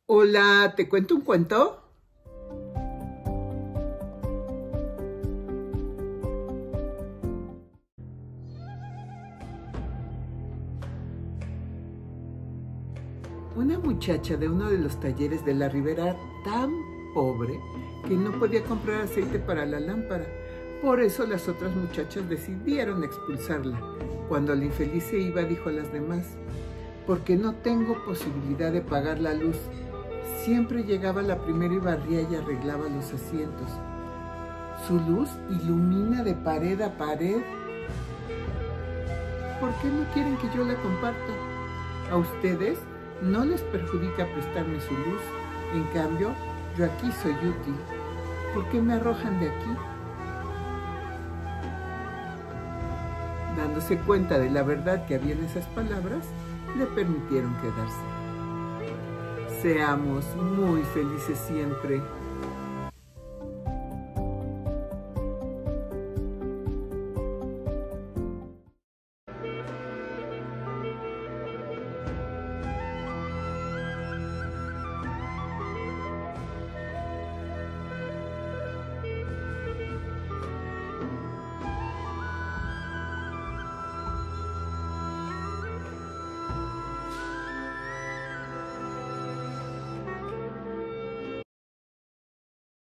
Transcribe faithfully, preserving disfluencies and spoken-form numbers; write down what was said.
Hola, ¿te cuento un cuento? Una muchacha de uno de los talleres de la Ribera era tan pobre que no podía comprar aceite para la lámpara. Por eso las otras muchachas decidieron expulsarla. Cuando la infeliz se iba, dijo a las demás: porque no tengo posibilidad de pagar la luz. Siempre llegaba la primera y barría y arreglaba los asientos. Su luz ilumina de pared a pared. ¿Por qué no quieren que yo la comparta? A ustedes no les perjudica prestarme su luz. En cambio, yo aquí soy útil. ¿Por qué me arrojan de aquí? Dándose cuenta de la verdad que había en esas palabras, le permitieron quedarse. Seamos muy felices siempre.